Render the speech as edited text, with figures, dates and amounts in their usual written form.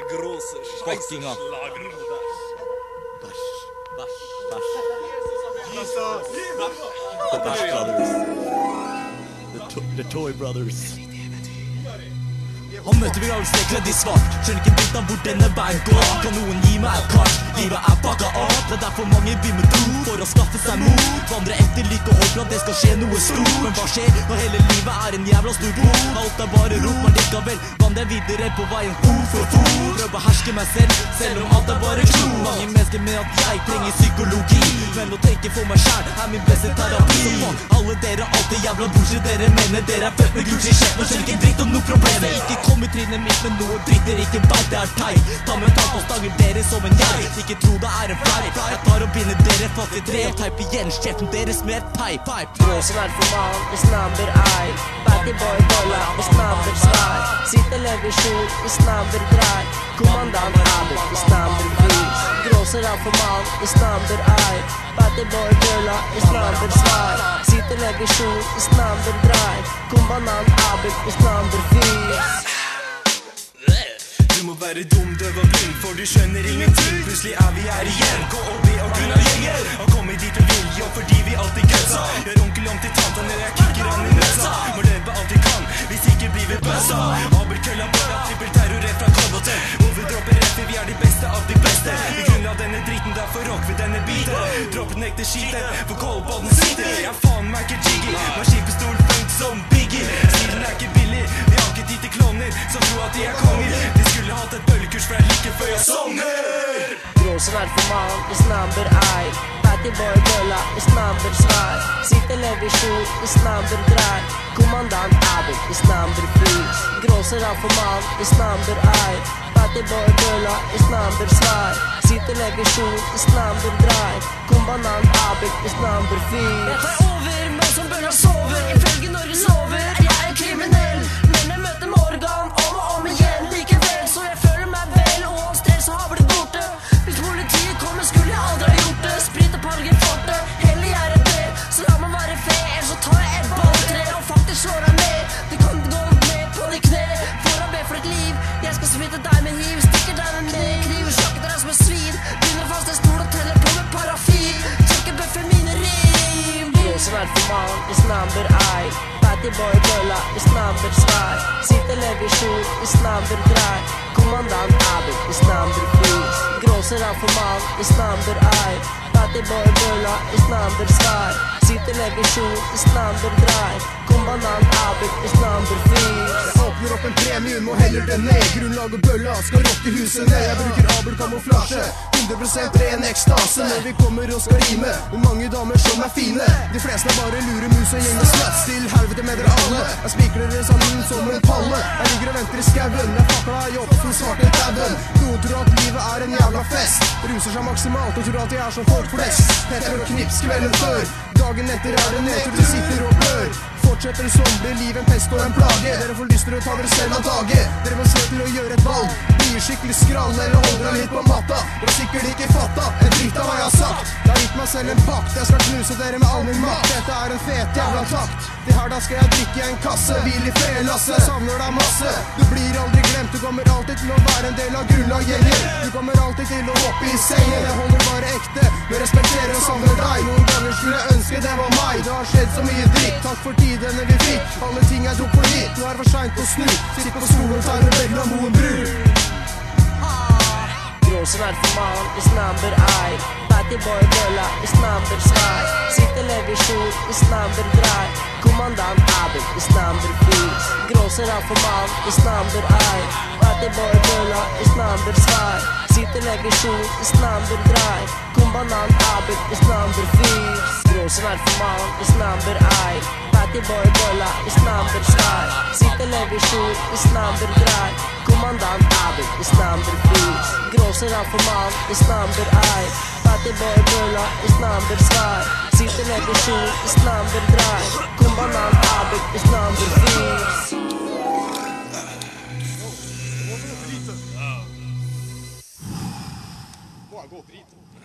Fuckinga. The Bash Brothers. The Toy Brothers. Han møter begravelsesreglene de svart. Skjønner ikke dritt av hvor denne veien går. Kan noen gi meg et kart? Livet fucka opp. Det derfor mange vil med tro for å skaffe seg mot. Vandre etter lykke og håper at det skal skje noe stort. Men hva skjer når hele livet en jævla stor bord? Alt bare rop, men likevel vandrer videre på veien ord for ord. Prøv å beherske meg selv om alt bare klo. Mange mennesker med at jeg trenger psykologi, men å tenke for meg selv min beste terapi. Så fuck alle dere, alt det jævla bullshit dere mener. Dere født med grunns i kjeft og skjønner ikke dritt om noe problemer. Ikke kom i trynet mitt med noe dritter, ikke veit det teit. Ta med tall på stanger dere som en jeg. Ikke tro det en fleip. Jeg tar og binder dere fast i tre og teip igjen kjeften deres med et teip. Blåsen Ralphoman, isnaber ei. Batty boy bolla, isnaber svær. Sitter levisjon, isnaber drei. Kommandant Abel, isnaber vis. Gråser Ralphoman, isnaber ei. Batty boy bolla, isnaber svær. Sitter levisjon, isnaber drei. Kommandant Abel, isnaber vis. Du må være dum, døv og blind, for du skjønner ingenting. Plutselig vi her igjen, gå og be og grunna gjenger. Og komme dit med vilje, og fordi vi alltid kødsa. Gjør onkel om til tante når jeg kikker han i nøsa. Må løpe alt vi kan, hvis ikke blir vi bøssa. Abel, Kølla Bølla, trippel terror rett fra Kolbotten. Hvor vi dropper rett, vi de beste av de beste. Vi grunnla denne dritten, derfor rock vi denne biten. Dropp den ekte skiten, for Kolbotten sitter. Jeg faen meg ikke jiggy, maskinpistol funkt som Biggie. Stilen ikke billig, vi har ikke tid til kloner som tror at de konger. De skulle hatt et bøllekurs for jeg liker før jeg songer. Blåsen Ralphoman, isnaber ei. Batty boy bolla, isnaber svær. Sitter levisjon, isnaber drei. Kommandant Abel, isnaber vis. Gråser Ralphoman, isnaber ei. Batty boy bolla, isnaber svær. Sitter levisjon, isnaber drei. Kommandant Abel, isnaber vis. Jeg tar over, men som bølla sover. Ifølge Norge sover, jeg kriminell. Men jeg møter Morgan om og om igjen. Likevel, så jeg føler meg vel. Og stress har blitt borte. Hvis politiet kommer, skulle jeg aldri ha gjort det. Sprit og parger forte, heller jeg er det. Så la meg være fe, ellers så tar jeg et balltre. Og faktisk slår jeg med, det kan gå ned på de kne. For å be for et liv, jeg skal smitte deg med hiv. Stikker deg med ned, kniv og sjakker deg som en svin. Begynner fast en stol og teller på med parafin. Tjekker bøffer mine rim. Blåsen Ralphoman, isnaber ei. Batty boy bolla, isnaber svær. Sitter levisjon, isnaber drei. Kommandant Abel, isnaber vis. Gråser Ralphoman, isnaber ei. Batty boy bolla, isnaber svær. Sitter levisjon, isnaber drei. Kommandant Abel, isnaber vis. Jeg åpner opp en premium og heller den ned. GrundlaG og Bølla skal rocke huset ned. Jeg bruker Abel kamuflasje, 100% ren ekstase. Når vi kommer og skal rime, med mange damer som fine. De fleste bare lurer mus og gjenger slats. Til helvete med dere alle. Jeg spikler dere sammen som en palle. Jeg ligger og venter i skauen. Jeg fakla i opp for svarte dauen. Noen tror at livet en jævla fest. Ruser seg maksimalt og tror at de som folk flest. Heter å knips kvelden før. Dagen etter det nedtur, de sitter og blør. Fortsetter som blir livet en pest og en plage. Dere får lyst til å ta dere selv av dage. Dere må se til å gjøre et valg. Blir skikkelig skrall eller holder deg litt på matta. Dere har sikkert ikke fatta en dritt av hva jeg har sagt. Jeg har gitt meg selv en pakt. Jeg skal knuse dere med all min makt. Dette en fet jævla takt. Til helga skal jeg drikke en kasse. Hvil i frelasset, savner deg masse. Du blir aldri glemt, du kommer alltid til å være en del av GrundlaG-gjengen. Du kommer alltid til å hoppe i sengen. Jeg holder bare ekte, men respekterer og savner deg. Noen ganger skulle jeg ønske det var meg. Det har skjedd så mye dritt. Takk for tidene vi fikk. Alle ting jeg tok for gitt. Nå for sent å snu. Sitter på skolen og tar en regel av moen brud. Blåsen Ralphoman, isnaber ei. Batty boy bolla, isnaber svær. Sitter levisjon, isnaber drei. Kommandant Abel, isnaber vis. Gråser Ralphoman, isnaber ei. Batty boy bolla, isnaber svær. Sitter levisjon, isnaber drei. Kommandant Abel, isnaber vis. Blåsen Ralphoman, isnaber ei. Batty boy bolla, isnaber svær. Sitter levisjon, isnaber drei. Kommandant Abel, isnaber vis. Gråser Ralphoman, isnaber ei. Batty boy bolla, isnaber svær. Sitter levisjon, isnaber drei. Kommandant Abel, isnaber vis. Gå og drit.